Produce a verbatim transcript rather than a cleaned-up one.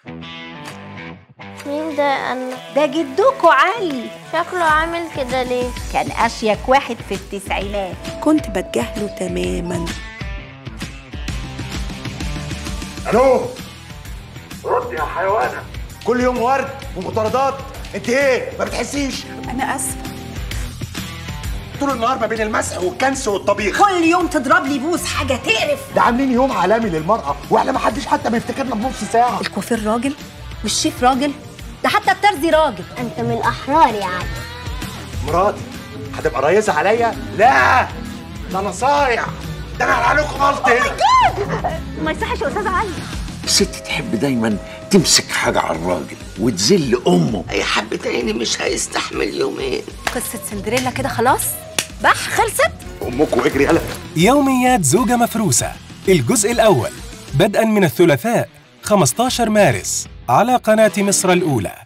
مين ده؟ أنا ده جدكوا علي. شكله عامل كده ليه؟ كان أشيك واحد في التسعينات. كنت بتجاهله تماما. الو، رد يا حيوانه. كل يوم ورد ومطاردات. انت ايه ما بتحسيش؟ أنا آسفة. طول النهار ما بين المسح والكنس والطبيخ. كل يوم تضرب لي بوس، حاجة تقرف. ده عاملين يوم عالمي للمرأة واحنا ما حدش حتى بيفتكرنا بنص ساعة. الكوافير راجل والشيف راجل، ده حتى الترزي راجل. أنت من الأحرار يا علي. مراتي هتبقى ريزة عليا؟ لا، ده انا صايع، ده انا هعملكم غلط هنا. ما يصحش يا أستاذ علي. الست تحب دايما تمسك حاجة على الراجل وتذل أمه. أي حبة عيني مش هيستحمل يومين. قصة سندريلا كده خلاص بح خلصت. أمكم اجري يلا. يوميات زوجة مفروسة الجزء الأول بدءا من الثلاثاء خمسة عشر مارس على قناة مصر الأولى.